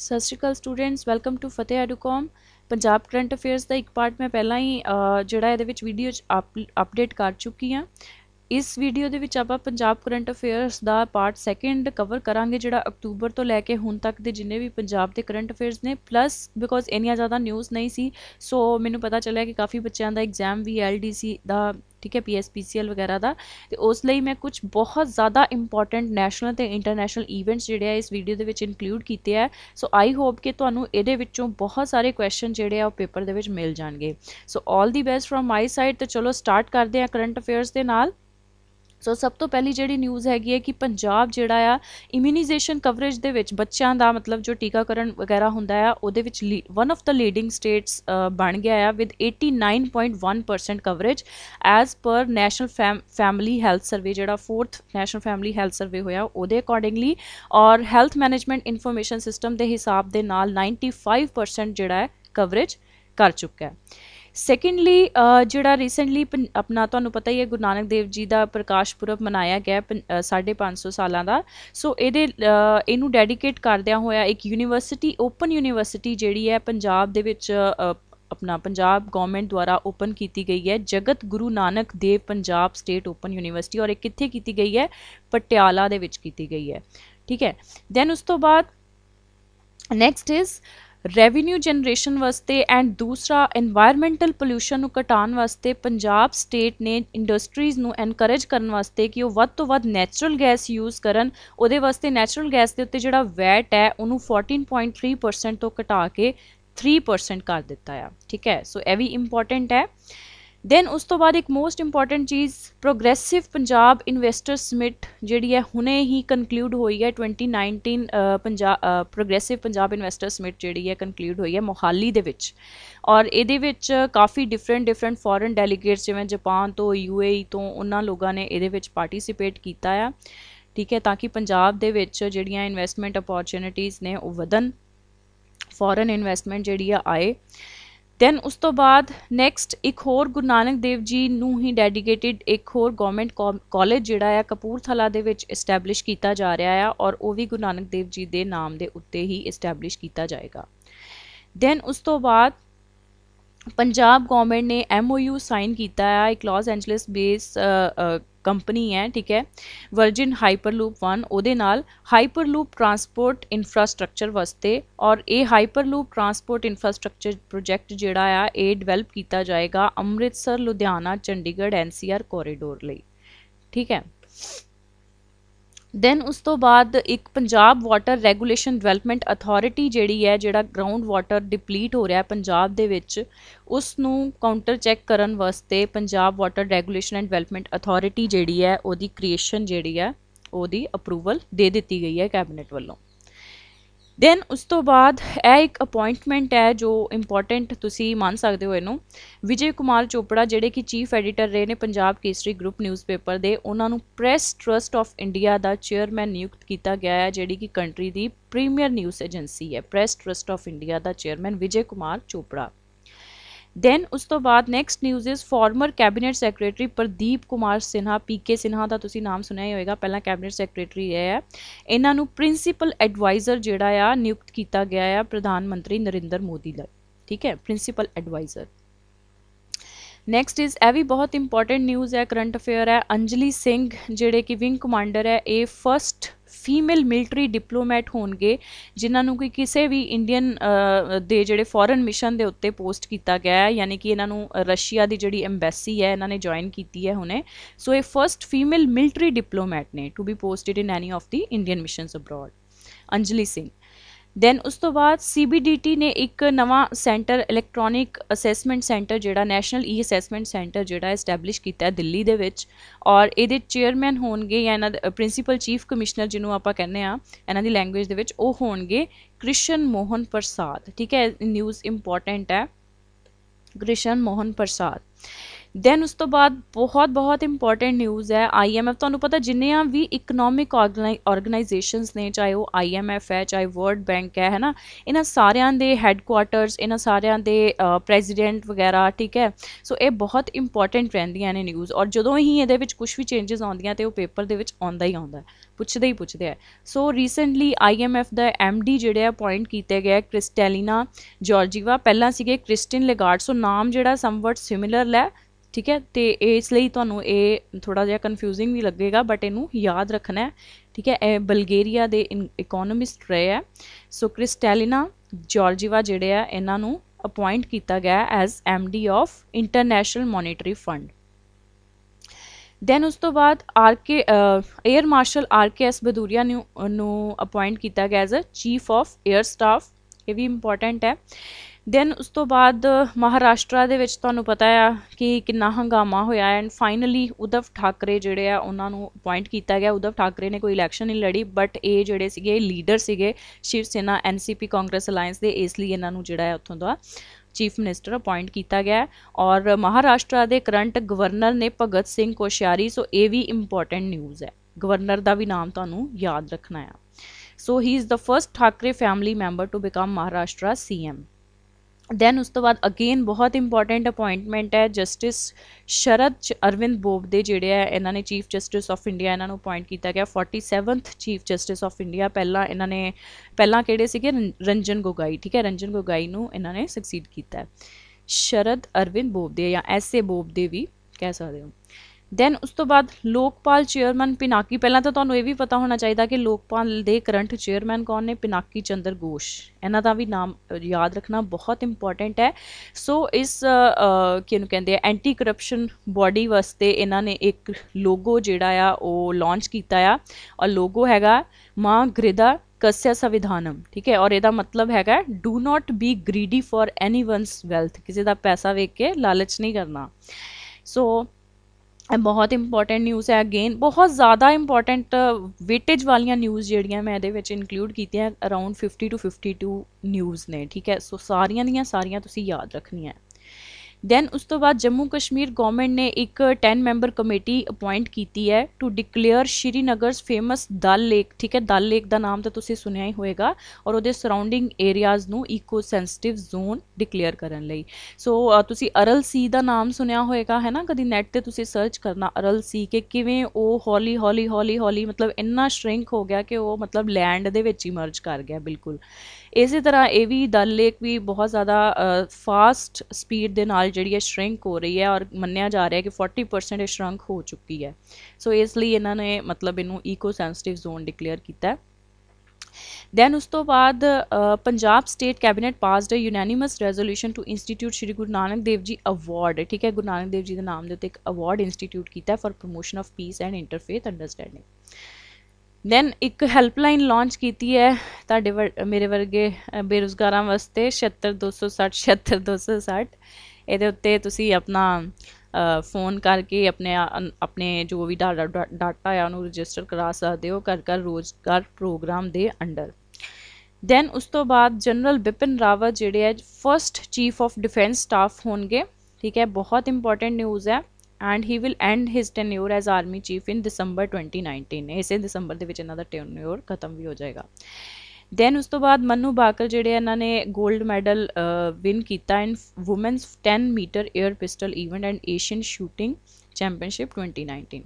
सत Shri Akal students, welcome to Fateh Educom. Punjab current affairs का एक पार्ट मैं पहला ही ਜਿਹੜਾ ਇਹਦੇ ਵਿੱਚ ਵੀਡੀਓ 'ਚ ਅਪਡੇਟ ਕਰ ਚੁੱਕੀ ਹਾਂ। ਇਸ ਵੀਡੀਓ ਦੇ ਵਿੱਚ ਆਪਾਂ ਪੰਜਾਬ ਕਰੰਟ ਅਫੇਅਰਸ ਦਾ ਪਾਰਟ ਸੈਕਿੰਡ ਕਵਰ ਕਰਾਂਗੇ, ਜਿਹੜਾ ਅਕਤੂਬਰ ਤੋਂ ਲੈ ਕੇ ਹੁਣ ਤੱਕ ਦੇ ਜਿੰਨੇ ਵੀ ਪੰਜਾਬ ਦੇ ਕਰੰਟ ਅਫੇਅਰਸ ਨੇ। ਪਲੱਸ ਬਿਕੋਜ਼ ਇੰਨੀਆਂ ਜ਼ਿਆਦਾ ਨਿਊਜ਼ ਨਹੀਂ ਸੀ, ਸੋ ਮੈਨੂੰ ਪਤਾ ਚੱਲਿਆ ਕਿ ਕਾਫੀ ਬੱਚਿਆਂ ਦਾ ਐਗਜ਼ਾਮ ਵੀ LDC ਦਾ, ठीक है, PSPCL वगैरह का, तो उस लिए मैं कुछ बहुत ज़्यादा इंपॉर्टेंट नैशनल तो इंटरनैशनल ईवेंट्स जोड़े इस वीडियो के विच इनकलूड किए हैं। सो आई होप कि तुहानू इहदे विचों बहुत सारे क्वेश्चन जोड़े आ पेपर दे विच मिल जाएंगे। So all the best from my side. तो चलो स्टार्ट करते हैं करंट अफेयर्स के नाल। सो सब तो पहली जी न्यूज़ हैगी है कि पंजाब जिहड़ा आ इम्यूनाइजेशन कवरेज दे विच बच्चों का मतलब जो टीकाकरण वगैरह होंदा है उहदे विच one of the leading states बन गया है with 89.1% coverage as per national family health survey, जिहड़ा 4th नैशनल फैमिली हेल्थ सर्वे होया उहदे अकॉर्डिंगली, और हेल्थ मैनेजमेंट इन्फॉर्मेशन सिस्टम के हिसाब के नाल 95% जिहड़ा है कवरेज कर चुका है। सैकेंडली जिहड़ा रिसेंटली अपना तुहानू पता ही है गुरु नानक देव जी का प्रकाश पुरब मनाया गया 550 सालों का। सो ये इनू डेडिकेट करदिया होया एक यूनीवर्सिटी, ओपन यूनीवर्सिटी जिहड़ी है पंजाब दे विच अपना पंजाब गवर्नमेंट द्वारा ओपन की गई है, Jagat Guru Nanak Dev Punjab state open university. और एक कित्थे की गई है? पटियाला दे विच की गई है। ठीक है। दैन उस तो बाद नैक्सट इज़ रेवन्यू जनरेशन वास्ते एंड दूसरा एनवायरमेंटल पोल्यूशन घटाने वास्ते पंजाब स्टेट ने इंडस्ट्रीज़ नू एनकरेज करने वास्ते कि वो वध तो वध नैचुरल गैस यूज़ करन। उहदे वास्ते नैचुरल गैस के उत्ते जिहड़ा वैट है उन्होंने 14.3% तो घटा के 3% कर दिता है। ठीक है। सो यह भी इंपॉर्टेंट है। दैन उस तो बाद एक मोस्ट इंपॉर्टेंट चीज़ प्रोग्रेसिव पंजाब इन्वेस्टर समिट जिहड़ी है हुणे ही कनकलूड हुई है 2019 प्रोग्रेसिव पंजाब इन्वेस्टर समिट जिहड़ी है कनकलूड हुई है मोहाली दे विच। और इहदे विच काफ़ी डिफरेंट फॉरन डेलीगेट्स जिवें जापान तो UAE तो उन्हां लोगों ने इहदे विच पार्टिसिपेट कीता है। ठीक है। ताकि पंजाब दे विच जिहड़ियां इन्वेस्टमेंट अपॉर्चुनिटीज़ ने वो वधन, फॉरन इन्वेस्टमेंट जिहड़ी आए। दैन उस तो बाद नैक्सट एक होर गुरु नानक देव जी नू ही डेडिकेटेड एक होर गवर्नमेंट कॉलेज जिहड़ा है कपूरथला दे विच इस्टैबलिश किया जा रहा है, और वो भी गुरु नानक देव जी के नाम के उत्ते ही इस्टैबलिश किया जाएगा। दैन उस तो बाद पंजाब गवर्नमेंट ने MOU साइन किया है एक लॉस एंजलिस बेस कंपनी है। ठीक है। वर्जिन हाइपरलूप 1 उहदे नाल हाइपरलूप ट्रांसपोर्ट इंफ्रास्ट्रक्चर वास्ते, और ये हाइपरलूप ट्रांसपोर्ट इंफ्रास्ट्रक्चर प्रोजैक्ट जिहड़ा आ ये डिवेलप किया जाएगा अमृतसर लुधियाना चंडीगढ़ NCR कॉरीडोर लई। ठीक है। दैन उस तो बाद एक Punjab water regulation development authority जिहड़ी है, जिहड़ा ग्राउंड वाटर डिप्लीट हो रहा है पंजाब दे विच, उसनू काउंटर चैक करन वास्ते Punjab water regulation and development authority जिहड़ी है उहदी क्रिएशन जिहड़ी है उहदी अप्रूवल दे दित्ती गई है कैबिनेट वालों। दैन उस तो बाद यह एक अपॉइंटमेंट है जो इंपॉर्टेंट तुसी मान सकते हो इनू। विजय कुमार चोपड़ा जिहड़े कि चीफ एडिटर रहे ने पंजाब केसरी ग्रुप न्यूज़पेपर दे, उन्होंने प्रेस ट्रस्ट ऑफ इंडिया का चेयरमैन नियुक्त किया गया है, जिहड़ी कि कंट्री की प्रीमियर न्यूज़ एजेंसी है। प्रेस ट्रस्ट ऑफ इंडिया का चेयरमैन विजय कुमार चोपड़ा। दैन उस तो बाद next news is former cabinet secretary Pradeep Kumar Sinha, PK Sinha का तुसी नाम सुनिया ही होएगा, पहला कैबिनेट सैक्रटरी रहे है। इन्हां नूं प्रिंसीपल एडवाइज़र जिहड़ा आ नियुक्त किया गया है प्रधानमंत्री नरेंद्र मोदी लई। ठीक है। Principal adviser. नैक्सट इज़ यह भी बहुत इंपॉर्टेंट न्यूज़ है, करंट अफेयर है। अंजलि सिंह जिहड़े कि विंग कमांडर है, ये फर्स्ट फीमेल मिलिटरी डिप्लोमैट होणगे जिन्होंने कोई किसी भी इंडियन दे जिहड़े फॉरन मिशन के उत्ते पोस्ट किया गया है, यानी कि इन्हों रशिया की जिहड़ी एम्बैसी है इन्होंने ज्वाइन की है हुणे। सो ये फर्स्ट फीमेल मिलिटरी डिप्लोमैट ने to be posted in any of the Indian missions abroad, Anjali Singh. Then उस तो बाद CBDT ने एक नवा सेंटर इलैक्ट्रॉनिक असैसमेंट सेंटर जिहड़ा नैशनल असैसमेंट सेंटर जिहड़ा इस्टैबलिश किया दिल्ली दे विच, और ये चेयरमैन होणगे या इन्हां प्रिंसीपल चीफ कमिश्नर जिन्हों आपां कहने आ इन्हां दी लैंग्वेज दे विच, वो होणगे कृष्ण मोहन प्रसाद। ठीक है। न्यूज़ इंपॉर्टेंट है, कृष्ण मोहन प्रसाद। ਦੈਨ ਉਸ ਤੋਂ ਬਾਅਦ ਬਹੁਤ ਇੰਪੋਰਟੈਂਟ ਨਿਊਜ਼ ਹੈ IMF। ਤੁਹਾਨੂੰ ਪਤਾ ਜਿੰਨੀਆਂ ਵੀ ਇਕਨੋਮਿਕ ਆਰਗੇਨਾਈਜੇਸ਼ਨਸ ਨੇ, ਚਾਹੇ ਉਹ IMF ਹੈ, ਚਾਹੇ ਵਰਲਡ ਬੈਂਕ ਹੈ ਨਾ, ਇਹਨਾਂ ਸਾਰਿਆਂ ਦੇ ਹੈੱਡਕੁਆਟਰਸ, ਇਹਨਾਂ ਸਾਰਿਆਂ ਦੇ ਪ੍ਰੈਜ਼ੀਡੈਂਟ ਵਗੈਰਾ, ਠੀਕ ਹੈ। ਸੋ ਇਹ ਬਹੁਤ ਇੰਪੋਰਟੈਂਟ ਰਹਿੰਦੀਆਂ ਨੇ ਨਿਊਜ਼, ਔਰ ਜਦੋਂ ਹੀ ਇਹਦੇ ਵਿੱਚ ਕੁਛ ਵੀ ਚੇਂਜਸ ਆਉਂਦੀਆਂ ਤੇ ਉਹ ਪੇਪਰ ਦੇ ਵਿੱਚ ਆਉਂਦਾ ਹੀ ਆਉਂਦਾ, ਪੁੱਛਦੇ ਆ। ਸੋ ਰੀਸੈਂਟਲੀ IMF ਦਾ MD ਜਿਹੜੇ ਅਪੁਆਇੰਟ ਕੀਤੇ ਗਏ ਕ੍ਰਿਸਟੈਲਿਨਾ ਜਾਰਜੀਵਾ, ਪਹਿਲਾਂ ਸੀਗੇ ਕ੍ਰਿਸਟਿਨ ਲੈਗਾਰਡ। ਸੋ ਨਾਮ ਜਿਹੜਾ ਸਮਵਟ ਸਿਮਿਲਰ ਹੈ, ਠੀਕ ਹੈ, ਤੇ ਇਸ ਲਈ ਤੁਹਾਨੂੰ ਇਹ ਥੋੜਾ ਜਿਹਾ ਕਨਫਿਊਜ਼ਿੰਗ ਵੀ ਲੱਗੇਗਾ, ਬਟ ਇਹਨੂੰ ਯਾਦ ਰੱਖਣਾ ਹੈ, ਠੀਕ ਹੈ। ਇਹ ਬਲਗੇਰੀਆ ਦੇ ਇਕੋਨੋਮਿਸਟ ਰਹੇ ਹੈ। ਸੋ ਕ੍ਰਿਸਟੈਲਿਨਾ ਜਾਰਜੀਵਾ ਜਿਹੜੇ ਆ, ਇਹਨਾਂ ਨੂੰ ਅਪੁਆਇੰਟ ਕੀਤਾ ਗਿਆ as MD of international monetary fund. Then ਉਸ ਤੋਂ ਬਾਅਦ 에ਅਰ ਮਾਰਸ਼ਲ RKS ਭਦੂਰੀਆ ਨੂੰ ਅਪੁਆਇੰਟ ਕੀਤਾ ਗਿਆ as a chief of air staff, ਇਹ ਵੀ ਇੰਪੋਰਟੈਂਟ ਹੈ। ਦੈਨ ਉਸ ਤੋਂ ਬਾਅਦ ਮਹਾਰਾਸ਼ਟਰਾ ਦੇ ਵਿੱਚ ਤੁਹਾਨੂੰ ਪਤਾ ਆ ਕਿ ਕਿੰਨਾ ਹੰਗਾਮਾ ਹੋਇਆ, ਐਂਡ ਫਾਈਨਲੀ ਉਧਵ ਠਾਕਰੇ ਜਿਹੜੇ ਆ ਉਹਨਾਂ ਨੂੰ ਅਪੁਆਇੰਟ ਕੀਤਾ ਗਿਆ। ਉਧਵ ਠਾਕਰੇ ਨੇ ਕੋਈ ਇਲੈਕਸ਼ਨ ਨਹੀਂ ਲੜੀ, ਬਟ ਇਹ ਜਿਹੜੇ ਸੀਗੇ ਲੀਡਰ ਸੀਗੇ ਸ਼ਿਵ ਸੈਨਾ NCP ਕਾਂਗਰਸ ਅਲਾਇੰਸ ਦੇ, ਇਸ ਲਈ ਇਹਨਾਂ ਨੂੰ ਜਿਹੜਾ ਹੈ ਉੱਥੋਂ ਦਾ ਚੀਫ ਮਿਨਿਸਟਰ ਅਪੁਆਇੰਟ ਕੀਤਾ ਗਿਆ। ਔਰ ਮਹਾਰਾਸ਼ਟਰਾ ਦੇ ਕਰੰਟ ਗਵਰਨਰ ਨੇ ਭਗਤ ਸਿੰਘ ਕੋਸ਼ਿਆਰੀ। ਸੋ ਇਹ ਵੀ ਇੰਪੋਰਟੈਂਟ ਨਿਊਜ਼ ਹੈ, ਗਵਰਨਰ ਦਾ ਵੀ ਨਾਮ ਤੁਹਾਨੂੰ ਯਾਦ ਰੱਖਣਾ ਆ। So he is the first Thackeray family member to become Maharashtra CM। Then ਉਸ ਤੋਂ ਬਾਅਦ ਅਗੇਨ ਬਹੁਤ ਇੰਪੋਰਟੈਂਟ ਅਪੁਆਇੰਟਮੈਂਟ ਹੈ, ਜਸਟਿਸ ਸ਼ਰਦ ਅਰਵਿੰਦ ਬੋਬਡੇ ਜਿਹੜੇ ਆ, ਇਹਨਾਂ ਨੇ ਚੀਫ ਜਸਟਿਸ ਆਫ ਇੰਡੀਆ ਇਹਨਾਂ ਨੂੰ ਅਪੁਆਇੰਟ ਕੀਤਾ ਗਿਆ, 47th chief justice of India. ਪਹਿਲਾਂ ਕਿਹੜੇ ਸੀਗੇ? ਰੰਜਨ ਗੋਗਾਈ, ਠੀਕ ਹੈ, ਰੰਜਨ ਗੋਗਾਈ ਨੂੰ ਇਹਨਾਂ ਨੇ ਸਕਸੀਡ ਕੀਤਾ। ਸ਼ਰਦ ਅਰਵਿੰਦ ਬੋਬਡੇ ਜਾਂ SA ਬੋਬਡੇ ਵੀ ਕਹਿ ਸਕਦੇ ਹੋ। ਦੈਨ ਉਸ ਤੋਂ ਬਾਅਦ ਲੋਕਪਾਲ ਚੇਅਰਮੈਨ ਪਿਨਾਕੀ। ਪਹਿਲਾਂ ਤਾਂ ਤੁਹਾਨੂੰ ਇਹ ਵੀ ਪਤਾ ਹੋਣਾ ਚਾਹੀਦਾ ਕਿ ਲੋਕਪਾਲ ਦੇ ਕਰੰਟ ਚੇਅਰਮੈਨ ਕੌਣ ਨੇ? ਪਿਨਾਕੀ ਚੰਦਰ ਘੋਸ਼। ਇਹਨਾਂ ਦਾ ਵੀ ਨਾਮ ਯਾਦ ਰੱਖਣਾ ਬਹੁਤ ਇੰਪੋਰਟੈਂਟ ਹੈ। ਸੋ ਇਸ ਕਿਹਨੂੰ ਕਹਿੰਦੇ ਆ, ਐਂਟੀ ਕਰਪਸ਼ਨ ਬੋਡੀ ਵਾਸਤੇ ਇਹਨਾਂ ਨੇ ਇੱਕ ਲੋਗੋ ਜਿਹੜਾ ਆ ਉਹ ਲਾਂਚ ਕੀਤਾ ਆ, ਔਰ ਲੋਗੋ ਹੈਗਾ ਮਾਂ ਗ੍ਰਿਦਾ ਕਸਿਆ ਸੰਵਿਧਾਨਮ, ਠੀਕ ਹੈ। ਔਰ ਇਹਦਾ ਮਤਲਬ ਹੈਗਾ do not be greedy for anyone's wealth, ਕਿਸੇ ਦਾ ਪੈਸਾ ਵੇਖ ਕੇ ਲਾਲਚ ਨਹੀਂ ਕਰਨਾ। ਸੋ ਇਹ ਬਹੁਤ ਇੰਪੋਰਟੈਂਟ ਨਿਊਜ਼ ਹੈ। ਅਗੇਨ ਬਹੁਤ ਜ਼ਿਆਦਾ ਇੰਪੋਰਟੈਂਟ ਵੇਟੇਜ ਵਾਲੀਆਂ ਨਿਊਜ਼ ਜਿਹੜੀਆਂ ਮੈਂ ਇਹਦੇ ਵਿੱਚ ਇਨਕਲੂਡ ਕੀਤੀਆਂ, ਅਰਾਊਂਡ 50 to 52 ਨਿਊਜ਼ ਨੇ, ਠੀਕ ਹੈ। ਸੋ ਸਾਰੀਆਂ ਦੀਆਂ ਸਾਰੀਆਂ ਤੁਸੀਂ ਯਾਦ ਰੱਖਣੀਆਂ। ਦੈਨ ਉਸ ਤੋਂ ਬਾਅਦ ਜੰਮੂ ਕਸ਼ਮੀਰ ਗੌਰਮੈਂਟ ਨੇ ਇੱਕ 10 ਮੈਂਬਰ ਕਮੇਟੀ ਅਪੁਆਇੰਟ ਕੀਤੀ ਹੈ to declare Srinagar's famous Dal lake, ਠੀਕ ਹੈ। ਦਲ ਲੇਕ ਦਾ ਨਾਮ ਤਾਂ ਤੁਸੀਂ ਸੁਣਿਆ ਹੀ ਹੋਏਗਾ, ਔਰ ਉਹਦੇ ਸਰਾਊਂਡਿੰਗ ਏਰੀਆਜ਼ ਨੂੰ ਈਕੋ ਸੈਂਸਿਟਿਵ ਜ਼ੋਨ ਡਿਕਲੇਅਰ ਕਰਨ ਲਈ। ਸੋ ਤੁਸੀਂ ਅਰਲ ਸੀ ਦਾ ਨਾਮ ਸੁਣਿਆ ਹੋਏਗਾ, ਹੈ ਨਾ, ਕਦੀ ਨੈਟ ਤੇ ਤੁਸੀਂ ਸਰਚ ਕਰਨਾ ਅਰਲ ਸੀ ਕਿ ਕਿਵੇਂ ਉਹ ਹੌਲੀ ਹੌਲੀ ਮਤਲਬ ਇੰਨਾ ਸ਼ਰਿੰਕ ਹੋ ਗਿਆ ਕਿ ਉਹ ਮਤਲਬ ਲੈਂਡ ਦੇ ਵਿੱਚ ਹੀ ਮਰਜ ਕਰ ਗਿਆ ਬਿਲਕੁਲ। ਇਸੇ ਤਰ੍ਹਾਂ ਇਹ ਵੀ ਦਲ ਲੇਕ ਵੀ ਬਹੁਤ ਜ਼ਿਆਦਾ ਫਾਸਟ ਸਪੀਡ ਦੇ ਨਾਲ ਜਿਹੜੀ ਹੈ ਸ਼ਰਿੰਕ ਹੋ ਰਹੀ ਹੈ, ਔਰ ਮੰਨਿਆ ਜਾ ਰਿਹਾ ਕਿ 40% ਇਹ ਸ਼ਰਿੰਕ ਹੋ ਚੁੱਕੀ ਹੈ। ਸੋ ਇਸ ਲਈ ਇਹਨਾਂ ਨੇ ਮਤਲਬ ਇਹਨੂੰ ਈਕੋ ਸੈਂਸਿਟਿਵ ਜ਼ੋਨ ਡਿਕਲੇਅਰ ਕੀਤਾ। ਦੈਨ ਉਸ ਤੋਂ ਬਾਅਦ Punjab state cabinet passed a unanimous resolution to institute Shri Guru Nanak Dev ji award, ਠੀਕ ਹੈ। ਗੁਰੂ ਨਾਨਕ ਦੇਵ ਜੀ ਦੇ ਨਾਮ ਦੇ ਉੱਤੇ ਇੱਕ ਅਵਾਰਡ ਇੰਸਟੀਟਿਊਟ ਕੀਤਾ for promotion of peace and interfaith understanding. Then ਇੱਕ ਹੈਲਪਲਾਈਨ ਲਾਂਚ ਕੀਤੀ ਹੈ ਤੁਹਾਡੇ ਮੇਰੇ ਵਰਗੇ ਬੇਰੁਜ਼ਗਾਰਾਂ ਵਾਸਤੇ, 76260 76260। ਇਹਦੇ ਉੱਤੇ ਤੁਸੀਂ ਆਪਣਾ फ़ोन करके अपने जो भी डाटा है उन्होंने रजिस्टर करा सकते हो कर रोज़गार प्रोग्राम दे अंडर। दैन उस तो बाद जनरल बिपिन रावत जिहड़े है first chief of defence staff होंगे, ठीक है। बहुत इंपॉर्टेंट न्यूज़ है। And he will end his tenure as army chief in December 2019। इसे दिसंबर के इन्हों का टेन्योर खत्म भी हो जाएगा। दैन उस तो बाद मनु भाकर जिहड़े इन्होंने गोल्ड मैडल विन किया in women's 10 metre air pistol event and Asian shooting championship 2019।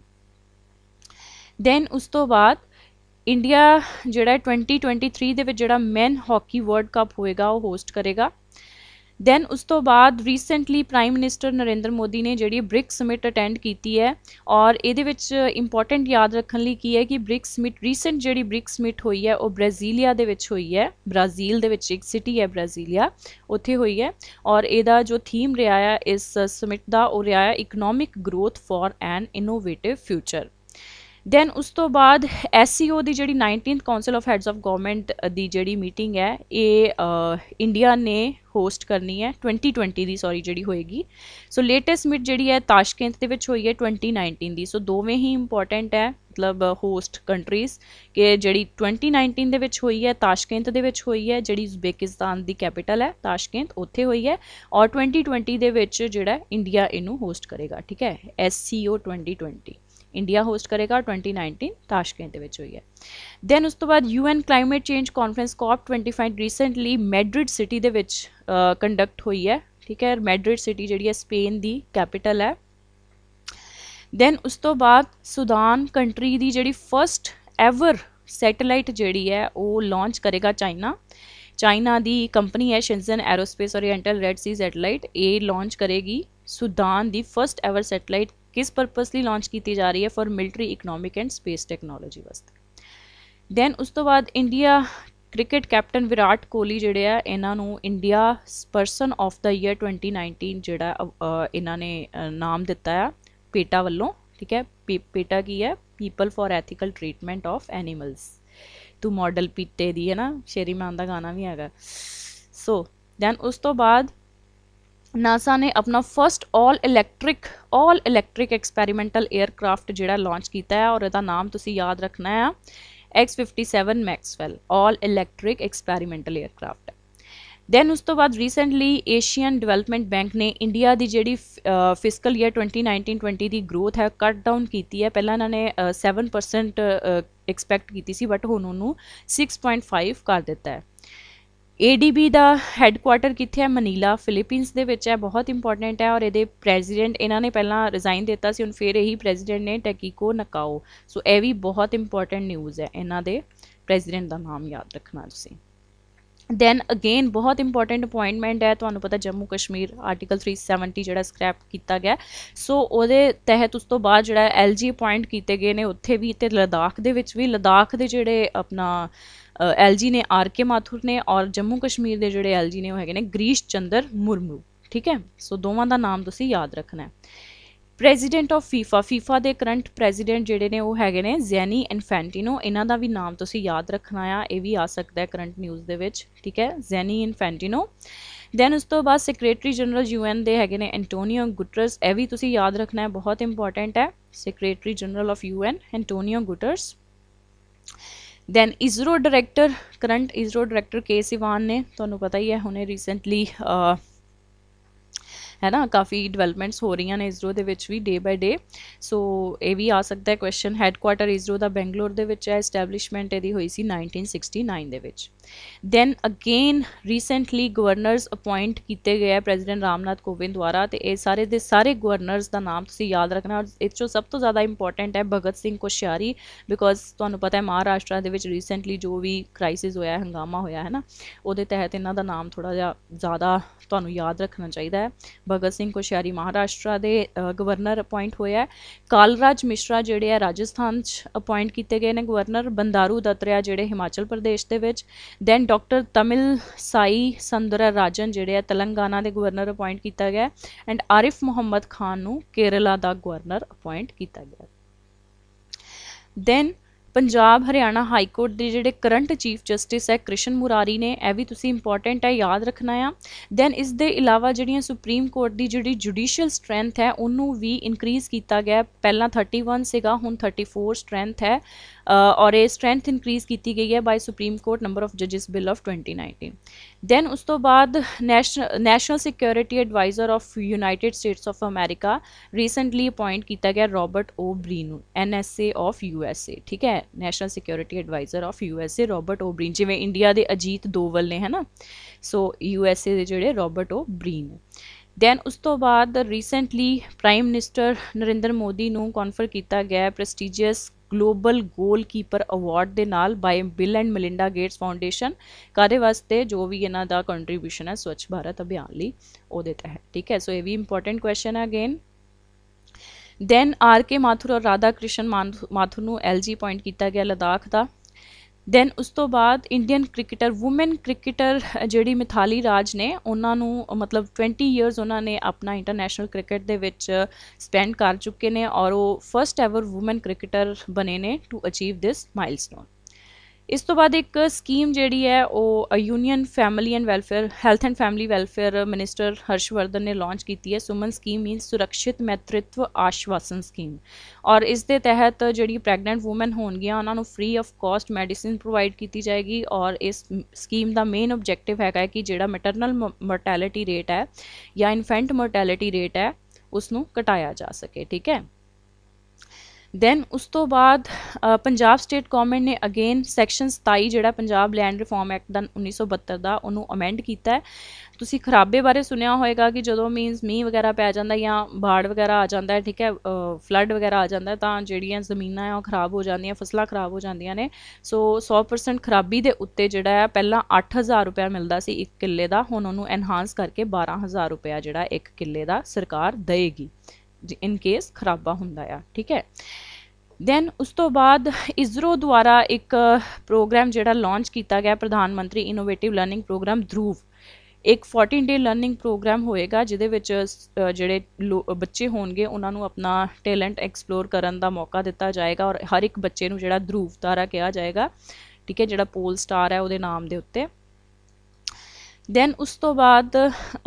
Then उस तो बाद इंडिया जिहड़ा 2023 ਦੇ ਵਿੱਚ ਜਿਹੜਾ मैन हॉकी वर्ल्ड कप होएगा वो होस्ट करेगा। दैन उस तो बाद recently prime minister Narendra Modi ने जी ब्रिक्स समिट अटेंड की है, और ये इंपॉर्टेंट याद रखने लिए की है कि ब्रिक्स समिट रीसेंट जी ब्रिक्स समिट हुई है वो ब्राज़ीलिया दे विच हुई है। ब्राज़ील दे विच एक सिटी है ब्राज़ीलिया, उत्थे हुई है। और इहदा जो थीम रहा है इस समिट का वो रहा है economic growth for an innovative future. Then ਉਸ ਤੋਂ ਬਾਅਦ SCO ਦੀ ਜਿਹੜੀ 19th council of heads of government ਦੀ ਜਿਹੜੀ ਮੀਟਿੰਗ ਹੈ ਇਹ ਇੰਡੀਆ ਨੇ ਹੋਸਟ ਕਰਨੀ ਹੈ 2020 ਦੀ ਜਿਹੜੀ ਹੋਏਗੀ। ਸੋ ਲੇਟੈਸਟ ਮੀਟ ਜਿਹੜੀ ਹੈ ਤਾਸ਼ਕੈਂਤ ਦੇ ਵਿੱਚ ਹੋਈ ਹੈ 2019 ਦੀ। ਸੋ ਦੋਵੇਂ ਹੀ ਇੰਪੋਰਟੈਂਟ ਹੈ ਮਤਲਬ ਹੋਸਟ ਕੰਟਰੀਜ਼ ਕਿ ਜਿਹੜੀ 2019 ਦੇ ਵਿੱਚ ਹੋਈ ਹੈ ਤਾਸ਼ਕੈਂਤ ਦੇ ਵਿੱਚ ਹੋਈ ਹੈ, ਜਿਹੜੀ ਉਜ਼ਬੇਕਿਸਤਾਨ ਦੀ ਕੈਪੀਟਲ ਹੈ ਤਾਸ਼ਕੈਂਤ ਉੱਥੇ ਹੋਈ ਹੈ, ਔਰ 2020 ਦੇ ਵਿੱਚ ਜਿਹੜਾ ਇੰਡੀਆ ਇਹਨੂੰ ਹੋਸਟ ਕਰੇਗਾ। ਠੀਕ ਹੈ, SCO 2020 ਇੰਡੀਆ ਹੋਸਟ ਕਰੇਗਾ, 2019 ਤਾਸ਼ਕੈਂਤ ਦੇ ਵਿੱਚ ਹੋਈ ਹੈ। ਦੈਨ ਉਸ ਤੋਂ ਬਾਅਦ UN climate change conference COP25 recently Madrid city ਦੇ ਵਿੱਚ ਕੰਡਕਟ ਹੋਈ ਹੈ। ਠੀਕ ਹੈ, ਮੈਡਰਿਡ ਸਿਟੀ ਜਿਹੜੀ ਹੈ ਸਪੇਨ ਦੀ ਕੈਪੀਟਲ ਹੈ। ਦੈਨ ਉਸ ਤੋਂ ਬਾਅਦ ਸੁਦਾਨ ਕੰਟਰੀ ਦੀ ਜਿਹੜੀ ਫਸਟ ਐਵਰ ਸੈਟੇਲਾਈਟ ਜਿਹੜੀ ਹੈ ਉਹ ਲਾਂਚ ਕਰੇਗਾ ਚਾਈਨਾ ਦੀ ਕੰਪਨੀ ਹੈ Shenzhen aerospace oriental red sea satellite, ਇਹ ਲਾਂਚ ਕਰੇਗੀ ਸੁਦਾਨ ਦੀ ਫਸਟ ਐਵਰ ਸੈਟੇਲਾਈਟ। ਕਿਸ ਪਰਪਸ ਲਈ ਲਾਂਚ ਕੀਤੀ ਜਾ ਰਹੀ ਹੈ? For military economic and space technology ਵਾਸਤੇ। ਦੈਨ ਉਸ ਤੋਂ ਬਾਅਦ India cricket captain Virat Kohli ਜਿਹੜੇ ਆ ਇਹਨਾਂ ਨੂੰ India person of the year 2019 ਜਿਹੜਾ ਇਹਨਾਂ ਨੇ ਨਾਮ ਦਿੱਤਾ ਆ ਪੇਟਾ ਵੱਲੋਂ। ਠੀਕ ਹੈ, ਪੇਟਾ ਕੀ ਹੈ? People for ethical treatment of animals. ਤੂੰ ਮਾਡਲ ਪੀਟੇ ਦੀ ਹੈ ਨਾ, ਸ਼ੇਰੀ ਮਾਨ ਦਾ ਗਾਣਾ ਵੀ ਹੈਗਾ। ਸੋ ਦੈਨ ਉਸ ਤੋਂ ਬਾਅਦ ਨਾਸਾ ਨੇ ਆਪਣਾ first all electric experimental aircraft ਜਿਹੜਾ ਲਾਂਚ ਕੀਤਾ ਹੈ, ਔਰ ਇਹਦਾ ਨਾਮ ਤੁਸੀਂ ਯਾਦ ਰੱਖਣਾ ਹੈ X-57 Maxwell all electric experimental aircraft. Then ਉਸ ਤੋਂ ਬਾਅਦ ਰੀਸੈਂਟਲੀ ਏਸ਼ੀਅਨ ਡਿਵੈਲਪਮੈਂਟ ਬੈਂਕ ਨੇ ਇੰਡੀਆ ਦੀ ਜਿਹੜੀ ਫਿਸਕਲ ਈਅਰ 2019-20 ਦੀ ਗਰੋਥ ਹੈ ਕੱਟ ਡਾਊਨ ਕੀਤੀ ਹੈ। ਪਹਿਲਾਂ ਇਹਨਾਂ ਨੇ 7% ਐਕਸਪੈਕਟ ਕੀਤੀ ਸੀ, ਬਟ ਹੁਣ ਉਹਨੂੰ 6.5 ਕਰ ਦਿੱਤਾ ਹੈ। ADB ਦਾ ਹੈੱਡਕੁਆਟਰ ਕਿੱਥੇ ਹੈ? ਮਨੀਲਾ ਫਿਲੀਪੀਨਸ ਦੇ ਵਿੱਚ ਹੈ, ਬਹੁਤ ਇੰਪੋਰਟੈਂਟ ਹੈ। ਔਰ ਇਹਦੇ ਪ੍ਰੈਜ਼ੀਡੈਂਟ ਇਹਨਾਂ ਨੇ ਪਹਿਲਾਂ ਰਿਜ਼ਾਈਨ ਦਿੱਤਾ ਸੀ, ਹੁਣ ਫਿਰ ਇਹੀ ਪ੍ਰੈਜ਼ੀਡੈਂਟ ਨੇ ਟੈਕੀਕੋ ਨਕਾਓ। ਸੋ ਇਹ ਵੀ ਬਹੁਤ ਇੰਪੋਰਟੈਂਟ ਨਿਊਜ਼ ਹੈ, ਇਹਨਾਂ ਦੇ ਪ੍ਰੈਜ਼ੀਡੈਂਟ ਦਾ ਨਾਮ ਯਾਦ ਰੱਖਣਾ ਤੁਸੀਂ। ਦੈਨ ਅਗੇਨ ਬਹੁਤ ਇੰਪੋਰਟੈਂਟ ਅਪੁਆਇੰਟਮੈਂਟ ਹੈ, ਤੁਹਾਨੂੰ ਪਤਾ ਜੰਮੂ ਕਸ਼ਮੀਰ ਆਰਟੀਕਲ 370 ਜਿਹੜਾ ਸਕ੍ਰੈਪ ਕੀਤਾ ਗਿਆ, ਸੋ ਉਹਦੇ ਤਹਿਤ ਉਸ ਤੋਂ ਬਾਅਦ ਜਿਹੜਾ LG ਅਪੁਆਇੰਟ ਕੀਤੇ ਗਏ ਨੇ ਉੱਥੇ ਵੀ, ਅਤੇ ਲਦਾਖ ਦੇ ਵਿੱਚ ਵੀ। ਲਦਾਖ ਦੇ ਜਿਹੜੇ ਆਪਣਾ LG ਨੇ RK ਮਾਥੁਰ ਨੇ, ਔਰ ਜੰਮੂ ਕਸ਼ਮੀਰ ਦੇ ਜਿਹੜੇ LG ਨੇ ਉਹ ਹੈਗੇ ਨੇ ਗਰੀਸ਼ ਚੰਦਰ ਮੁਰਮੂ। ਠੀਕ ਹੈ, ਸੋ ਦੋਵਾਂ ਦਾ ਨਾਮ ਤੁਸੀਂ ਯਾਦ ਰੱਖਣਾ ਹੈ। ਪ੍ਰੈਜ਼ੀਡੈਂਟ ਆਫ ਫੀਫਾ ਦੇ ਕਰੰਟ ਪ੍ਰੈਜ਼ੀਡੈਂਟ ਜਿਹੜੇ ਨੇ ਉਹ ਹੈਗੇ ਨੇ ਜ਼ੈਨੀ ਇਨਫੈਂਟਿਨੋ, ਇਹਨਾਂ ਦਾ ਵੀ ਨਾਮ ਤੁਸੀਂ ਯਾਦ ਰੱਖਣਾ ਆ, ਇਹ ਵੀ ਆ ਸਕਦਾ ਹੈ ਕਰੰਟ ਨਿਊਜ਼ ਦੇ ਵਿੱਚ। ਠੀਕ ਹੈ, ਜ਼ੈਨੀ ਇਨਫੈਂਟਿਨੋ। ਦੈਨ ਉਸ ਤੋਂ ਬਾਅਦ ਸੈਕਟਰੀ ਜਨਰਲ UN ਦੇ ਹੈਗੇ ਨੇ ਐਂਟੋਨੀਓ ਗੁਟਰਸ, ਇਹ ਵੀ ਤੁਸੀਂ ਯਾਦ ਰੱਖਣਾ ਹੈ, ਬਹੁਤ ਇੰਪੋਰਟੈਂਟ ਹੈ। Secretary general of UN Antonio Guterres. Then ISRO director current ISRO director K Sivan ਨੇ, ਤੁਹਾਨੂੰ ਪਤਾ ਹੀ ਹੈ ਹੁਣੇ ਰੀਸੈਂਟਲੀ है ना काफ़ी डिवेलपमेंट्स हो रही हैं इसरो ਦੇ ਵਿੱਚ ਵੀ ਡੇ ਬਾਏ ਡੇ। ਸੋ ਇਹ ਵੀ ਆ ਸਕਦਾ ਹੈ ਕੁਐਸਚਨ। ਹੈੱਡਕੁਆਟਰ ਇਸਰੋ ਦਾ ਬੈਂਗਲੌਰ ਦੇ ਵਿੱਚ ਹੈ, ਐਸਟੈਬਲਿਸ਼ਮੈਂਟ ਇਹਦੀ ਹੋਈ ਸੀ 1969 ਦੇ ਵਿੱਚ। Then again recently governors appoint ਕੀਤੇ ਗਏ ਆ ਪ੍ਰੈਜ਼ੀਡੈਂਟ ਰਾਮਨਾਥ ਕੋਵਿੰਦ ਦੁਆਰਾ, ਤੇ ਇਹ ਸਾਰੇ ਦੇ ਸਾਰੇ ਗਵਰਨਰਸ ਦਾ ਨਾਮ ਤੁਸੀਂ ਯਾਦ ਰੱਖਣਾ। ਇਹ 'ਚੋਂ ਸਭ ਤੋਂ ਜ਼ਿਆਦਾ ਇੰਪੋਰਟੈਂਟ ਹੈ ਭਗਤ ਸਿੰਘ ਕੋਸ਼ਿਆਰੀ, ਬਿਕੋਜ਼ ਤੁਹਾਨੂੰ ਪਤਾ ਹੈ ਮਹਾਰਾਸ਼ਟਰ ਦੇ ਵਿੱਚ ਰੀਸੈਂਟਲੀ ਜੋ ਵੀ ਕ੍ਰਾਈਸਿਸ ਹੋਇਆ, ਹੰਗਾਮਾ ਹੋਇਆ ਹੈ ਨਾ, ਉਹਦੇ ਤਹਿਤ ਇਹਨਾਂ ਦਾ ਨਾਮ ਥੋੜ੍ਹਾ ਜਿਹਾ ਜ਼ਿਆਦਾ ਤੁਹਾਨੂੰ ਯਾਦ ਰੱਖਣਾ ਚਾਹੀਦਾ ਹੈ। ਭਗਤ ਸਿੰਘ ਕੋਸ਼ਿਆਰੀ ਮਹਾਰਾਸ਼ਟਰ ਦੇ ਗਵਰਨਰ ਅਪੁਆਇੰਟ ਹੋਇਆ ਹੈ। ਕਾਲਰਾਜ ਮਿਸ਼ਰਾ ਜਿਹੜੇ ਆ ਰਾਜਸਥਾਨ 'ਚ ਅਪੁਆਇੰਟ ਕੀਤੇ ਗਏ ਨੇ ਗਵਰਨਰ। ਬੰਦਾਰੂ ਦੱਤਰਿਆ ਜਿਹੜੇ ਹਿਮਾਚਲ ਪ੍ਰਦੇਸ਼ ਦੇ ਵਿੱਚ। Then doctor Tamilisai Soundararajan ਜਿਹੜੇ ਆ ਤੇਲੰਗਾਨਾ ਦੇ ਗਵਰਨਰ ਅਪੁਆਇੰਟ ਕੀਤਾ ਗਿਆ। ਐਂਡ ਆਰਿਫ ਮੁਹੰਮਦ ਖਾਨ ਨੂੰ ਕੇਰਲਾ ਦਾ ਗਵਰਨਰ ਅਪੁਆਇੰਟ ਕੀਤਾ ਗਿਆ। Then Punjab Haryana high court ਦੇ ਜਿਹੜੇ ਕਰੰਟ ਚੀਫ ਜਸਟਿਸ ਹੈ ਕ੍ਰਿਸ਼ਨ ਮੁਰਾਰੀ ਨੇ, ਇਹ ਵੀ ਤੁਸੀਂ ਇੰਪੋਰਟੈਂਟ ਹੈ ਯਾਦ ਰੱਖਣਾ ਆ। ਦੈਨ ਇਸ ਦੇ ਇਲਾਵਾ ਜਿਹੜੀਆਂ ਸੁਪਰੀਮ ਕੋਰਟ ਦੀ ਜਿਹੜੀ ਜੁਡੀਸ਼ੀਅਲ ਸਟਰੈਂਥ ਹੈ ਉਹਨੂੰ ਵੀ ਇਨਕਰੀਜ਼ ਕੀਤਾ ਗਿਆ। ਪਹਿਲਾਂ 31 ਸੀਗਾ, ਹੁਣ 34 ਸਟਰੈਂਥ ਹੈ, ਔਰ ਇਹ ਸਟਰੈਂਥ ਇਨਕਰੀਜ਼ ਕੀਤੀ ਗਈ ਹੈ by supreme court number of ਜਜਿਸ ਬਿੱਲ ਆਫ 2019। ਦੈਨ ਉਸ ਤੋਂ ਬਾਅਦ national security adviser of United States of America recently appoint ਕੀਤਾ ਗਿਆ ਰੋਬਰਟ ਓ ਬਰੀਨ ਨੂੰ, NSA ਆਫ USA। ਠੀਕ ਹੈ, national security adviser of USA Robert O'Brien, ਜਿਵੇਂ ਇੰਡੀਆ ਦੇ ਅਜੀਤ ਦੋਵਲ ਨੇ, ਹੈ ਨਾ, ਸੋ USA ਦੇ ਜਿਹੜੇ ਰੋਬਰਟ ਓ ਬਰੀਨ। ਦੈਨ ਉਸ ਤੋਂ ਬਾਅਦ recently prime minister Narendra Modi ਨੂੰ ਕੌਨਫਰ ਕੀਤਾ ਗਿਆ prestigious global goalkeeper award ਦੇ ਨਾਲ by Bill and Melinda Gates foundation. ਕਾਹਦੇ ਵਾਸਤੇ? ਜੋ ਵੀ ਇਹਨਾਂ ਦਾ ਕੰਟਰੀਬਿਊਸ਼ਨ ਹੈ ਸਵੱਛ ਭਾਰਤ ਅਭਿਆਨ ਲਈ, ਉਹਦੇ ਤਹਿਤ। ਠੀਕ ਹੈ, ਸੋ ਇਹ ਵੀ ਇੰਪੋਰਟੈਂਟ ਕੁਐਸਚਨ ਹੈ ਅਗੇਨ। ਦੈਨ RK ਮਾਥੁਰ ਔਰ ਰਾਧਾ ਕ੍ਰਿਸ਼ਨ ਮਾਥੁਰ ਨੂੰ LG ਅਪੁਆਇੰਟ ਕੀਤਾ ਗਿਆ ਲਦਾਖ ਦਾ। ਦੈਨ ਉਸ ਤੋਂ ਬਾਅਦ ਇੰਡੀਅਨ ਕ੍ਰਿਕਟਰ ਵੂਮਨ ਕ੍ਰਿਕਟਰ ਜਿਹੜੀ ਮਿਥਾਲੀ ਰਾਜ ਨੇ ਉਹਨਾਂ ਨੂੰ ਮਤਲਬ 20 ਈਅਰਸ ਉਹਨਾਂ ਨੇ ਆਪਣਾ ਇੰਟਰਨੈਸ਼ਨਲ ਕ੍ਰਿਕਟ ਦੇ ਵਿੱਚ ਸਪੈਂਡ ਕਰ ਚੁੱਕੇ ਨੇ ਔਰ ਉਹ ਫਸਟ ਐਵਰ ਵੂਮਨ ਕ੍ਰਿਕਟਰ ਬਣੇ ਨੇ ਟੂ ਅਚੀਵ ਦਿਸ ਮਾਈਲਸਟੋਨ। ਇਸ ਤੋਂ ਬਾਅਦ ਇੱਕ ਸਕੀਮ ਜਿਹੜੀ ਹੈ ਉਹ union family and welfare health and family welfare minister Harshvardhan ਨੇ ਲਾਂਚ ਕੀਤੀ ਹੈ। ਸੁਮਨ ਸਕੀਮ ਮੀਨਸ ਸੁਰੱਖਿਅਤ ਮਾਤ੍ਰਿਤਵ ਆਸ਼ਵਾਸਨ ਸਕੀਮ ਔਰ ਇਸ ਦੇ ਤਹਿਤ ਜਿਹੜੀ ਪ੍ਰੈਗਨੈਂਟ ਵੂਮਨ ਹੋਣਗੀਆਂ ਉਹਨਾਂ ਨੂੰ free of cost medicine provide ਕੀਤੀ ਜਾਏਗੀ ਔਰ ਇਸ ਸਕੀਮ ਦਾ ਮੇਨ ਆਬਜੈਕਟਿਵ ਹੈਗਾ ਕਿ ਜਿਹੜਾ ਮੈਟਰਨਲ ਮੋਰਟੈਲਿਟੀ ਰੇਟ ਹੈ ਜਾਂ ਇਨਫੈਂਟ ਮੋਰਟੈਲਿਟੀ ਰੇਟ ਹੈ ਉਸ ਨੂੰ ਘਟਾਇਆ ਜਾ ਸਕੇ। ਠੀਕ ਹੈ। ਦੈਨ ਉਸ ਤੋਂ ਬਾਅਦ ਪੰਜਾਬ ਸਟੇਟ ਗੌਰਮੈਂਟ ਨੇ ਅਗੇਨ ਸੈਕਸ਼ਨ 27 ਜਿਹੜਾ ਪੰਜਾਬ ਲੈਂਡ ਰਿਫਾਰਮ ਐਕਟ ਦਾ 1972 ਦਾ ਉਹਨੂੰ ਅਮੈਂਡ ਕੀਤਾ ਹੈ। ਤੁਸੀਂ ਖਰਾਬੇ ਬਾਰੇ ਸੁਣਿਆ ਹੋਏਗਾ ਕਿ ਜਦੋਂ ਮੀਨਸ ਮੀਂਹ ਵਗੈਰਾ ਪੈ ਜਾਂਦਾ ਜਾਂ ਬਾੜ ਵਗੈਰਾ ਆ ਜਾਂਦਾ ਹੈ, ਠੀਕ ਹੈ, ਫਲੱਡ ਵਗੈਰਾ ਆ ਜਾਂਦਾ ਤਾਂ ਜਿਹੜੀਆਂ ਜ਼ਮੀਨਾਂ ਆ ਉਹ ਖਰਾਬ ਹੋ ਜਾਂਦੀਆਂ, ਫਸਲਾਂ ਖਰਾਬ ਹੋ ਜਾਂਦੀਆਂ ਨੇ। ਸੋ 100% ਖਰਾਬੀ ਦੇ ਉੱਤੇ ਜਿਹੜਾ ਹੈ ਪਹਿਲਾਂ 8000 ਰੁਪਇਆ ਮਿਲਦਾ ਸੀ 1 ਕਿੱਲੇ ਦਾ, ਹੁਣ ਉਹਨੂੰ ਐਨਹਾਂਸ ਕਰਕੇ 12000 ਰੁਪਇਆ ਜਿਹੜਾ 1 ਕਿੱਲੇ ਦਾ ਸਰਕਾਰ ਦੇਏਗੀ ਇਨ ਕੇਸ ਖਰਾਬਾ ਹੁੰਦਾ ਆ। ਠੀਕ ਹੈ। ਦੈਨ ਉਸ ਤੋਂ ਬਾਅਦ ਇਸਰੋ ਦੁਆਰਾ ਇੱਕ ਪ੍ਰੋਗਰਾਮ ਜਿਹੜਾ ਲਾਂਚ ਕੀਤਾ ਗਿਆ ਪ੍ਰਧਾਨ ਮੰਤਰੀ ਇਨੋਵੇਟਿਵ ਲਰਨਿੰਗ ਪ੍ਰੋਗਰਾਮ ਧਰੁਵ, ਇੱਕ 14 ਡੇ ਲਰਨਿੰਗ ਪ੍ਰੋਗਰਾਮ ਹੋਏਗਾ ਜਿਹਦੇ ਵਿੱਚ ਜਿਹੜੇ ਬੱਚੇ ਹੋਣਗੇ ਉਹਨਾਂ ਨੂੰ ਆਪਣਾ ਟੈਲੈਂਟ ਐਕਸਪਲੋਰ ਕਰਨ ਦਾ ਮੌਕਾ ਦਿੱਤਾ ਜਾਏਗਾ ਔਰ ਹਰ ਇੱਕ ਬੱਚੇ ਨੂੰ ਜਿਹੜਾ ਧਰੁਵ ਤਾਰਾ ਕਿਹਾ ਜਾਏਗਾ। ਠੀਕ ਹੈ, ਜਿਹੜਾ ਪੋਲ ਸਟਾਰ ਹੈ ਉਹਦੇ ਨਾਮ ਦੇ ਉੱਤੇ। ਦੈਨ ਉਸ ਤੋਂ ਬਾਅਦ